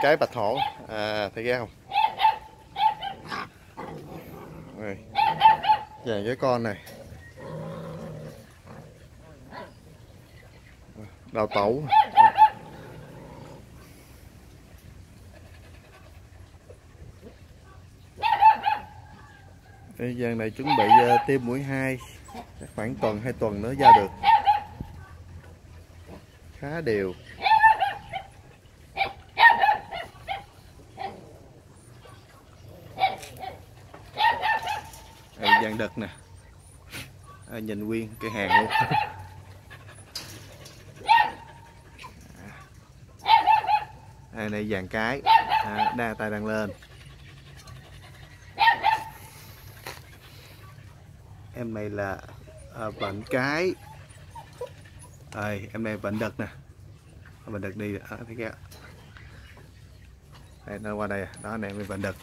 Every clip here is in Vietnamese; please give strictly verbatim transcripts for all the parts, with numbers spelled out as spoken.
cái bạch hổ. À, thấy ghê không? Đây. Dàn với con này. Đào tẩu. Đây, dàn này chuẩn bị uh, tiêm mũi hai, khoảng tuần hai tuần nữa ra được. Khá đều. Đây, dàn đực nè. À, nhìn nguyên cái hàng luôn. Đây này dàn cái. À, đa tay đang lên. Em này là à, bệnh cái. Đây, em này bệnh đực nè. Bệnh đực đi, à, thấy kìa. Đây, nó qua đây, đó này em này bệnh đực.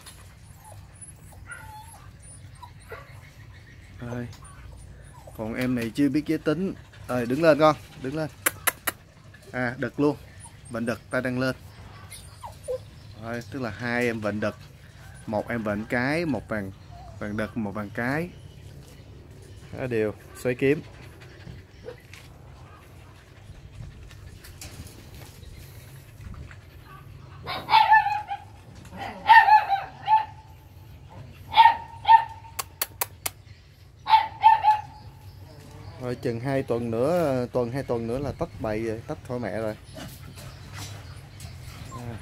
Đây. Còn em này chưa biết giới tính. Rồi, đứng lên con, đứng lên. À, đực luôn. Bệnh đực, tay đang lên. Rồi, tức là hai em bệnh đực. Một em bệnh cái, một vàng vàng đực, một vàng cái. Đó đều, xoay kiếm. Rồi chừng hai tuần nữa, tuần hai tuần nữa là tách bầy rồi, tách khỏi mẹ rồi. À.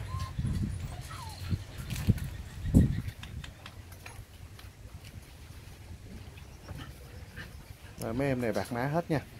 Rồi mấy em này bạc má hết nha.